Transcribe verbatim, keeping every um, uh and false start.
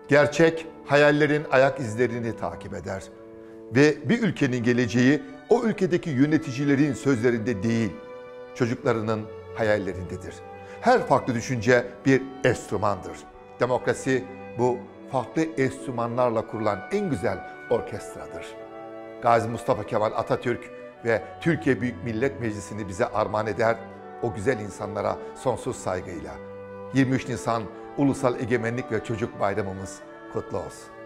Gerçek, hayallerin ayak izlerini takip eder. Ve bir ülkenin geleceği o ülkedeki yöneticilerin sözlerinde değil, çocuklarının hayallerindedir. Her farklı düşünce bir enstrümandır. Demokrasi bu farklı enstrümanlarla kurulan en güzel orkestradır. Gazi Mustafa Kemal Atatürk ve Türkiye Büyük Millet Meclisi'ni bize armağan eder, o güzel insanlara sonsuz saygıyla. yirmi üç Nisan Ulusal Egemenlik ve Çocuk Bayramımız kutlu olsun.